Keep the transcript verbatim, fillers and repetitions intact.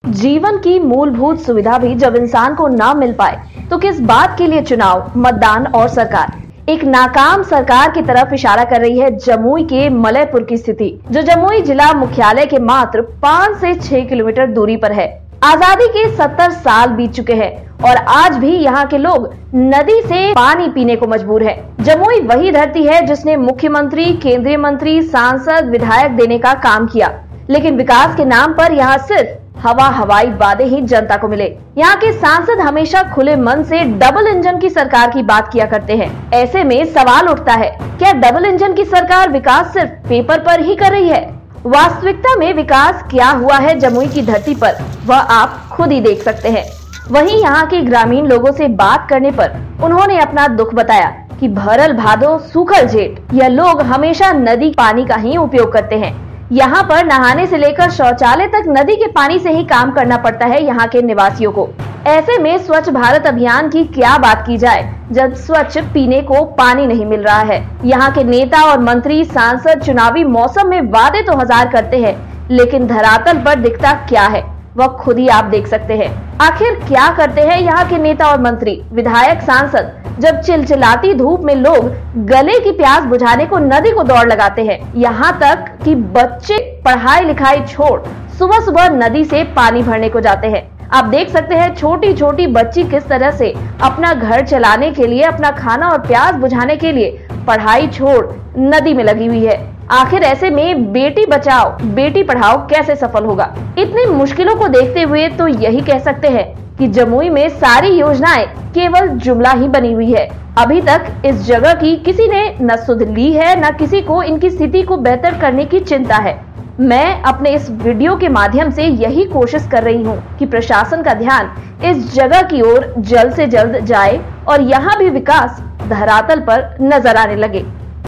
जीवन की मूलभूत सुविधा भी जब इंसान को ना मिल पाए तो किस बात के लिए चुनाव, मतदान और सरकार। एक नाकाम सरकार की तरफ इशारा कर रही है जमुई के मलयपुर की स्थिति, जो जमुई जिला मुख्यालय के मात्र पाँच से छह किलोमीटर दूरी पर है। आजादी के सत्तर साल बीत चुके हैं और आज भी यहाँ के लोग नदी से पानी पीने को मजबूर है। जमुई वही धरती है जिसने मुख्यमंत्री, केंद्रीय मंत्री, सांसद, विधायक देने का काम किया, लेकिन विकास के नाम पर यहाँ सिर्फ हवा हवाई वादे ही जनता को मिले। यहाँ के सांसद हमेशा खुले मन से डबल इंजन की सरकार की बात किया करते हैं। ऐसे में सवाल उठता है, क्या डबल इंजन की सरकार विकास सिर्फ पेपर पर ही कर रही है? वास्तविकता में विकास क्या हुआ है जमुई की धरती पर, वह आप खुद ही देख सकते हैं। वहीं यहाँ के ग्रामीण लोगों से बात करने पर उन्होंने अपना दुख बताया कि भरल भादो सूखल जेठ, यह लोग हमेशा नदी पानी का ही उपयोग करते हैं। यहाँ पर नहाने से लेकर शौचालय तक नदी के पानी से ही काम करना पड़ता है यहाँ के निवासियों को। ऐसे में स्वच्छ भारत अभियान की क्या बात की जाए जब स्वच्छ पीने को पानी नहीं मिल रहा है। यहाँ के नेता और मंत्री, सांसद चुनावी मौसम में वादे तो हजार करते हैं, लेकिन धरातल पर दिखता क्या है वह खुद ही आप देख सकते हैं। आखिर क्या करते हैं यहाँ के नेता और मंत्री, विधायक, सांसद, जब चिलचिलाती धूप में लोग गले की प्यास बुझाने को नदी को दौड़ लगाते हैं। यहाँ तक कि बच्चे पढ़ाई लिखाई छोड़ सुबह सुबह नदी से पानी भरने को जाते हैं। आप देख सकते हैं छोटी छोटी बच्ची किस तरह से अपना घर चलाने के लिए, अपना खाना और प्यास बुझाने के लिए पढ़ाई छोड़ नदी में लगी हुई है। आखिर ऐसे में बेटी बचाओ बेटी पढ़ाओ कैसे सफल होगा? इतनी मुश्किलों को देखते हुए तो यही कह सकते हैं कि जमुई में सारी योजनाएं केवल जुमला ही बनी हुई है। अभी तक इस जगह की किसी ने न सुध ली है, न किसी को इनकी स्थिति को बेहतर करने की चिंता है। मैं अपने इस वीडियो के माध्यम से यही कोशिश कर रही हूँ कि प्रशासन का ध्यान इस जगह की ओर जल्द से जल्द जाए और यहाँ भी विकास धरातल पर नजर आने लगे।